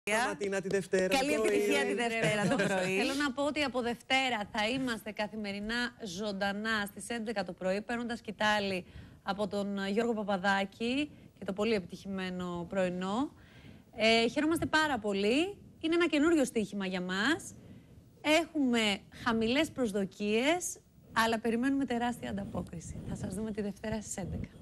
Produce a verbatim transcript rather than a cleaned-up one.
Ματίνα τη Δευτέρα. Καλή επιτυχία τη Δευτέρα το πρωί. Θέλω να πω ότι από Δευτέρα θα είμαστε καθημερινά ζωντανά στις έντεκα το πρωί, παίρνοντας σκητάλη από τον Γιώργο Παπαδάκη και το πολύ επιτυχημένο πρωινό. Ε, χαιρόμαστε πάρα πολύ. Είναι ένα καινούριο στοίχημα για μας. Έχουμε χαμηλές προσδοκίες, αλλά περιμένουμε τεράστια ανταπόκριση. Θα σας δούμε τη Δευτέρα στις έντεκα.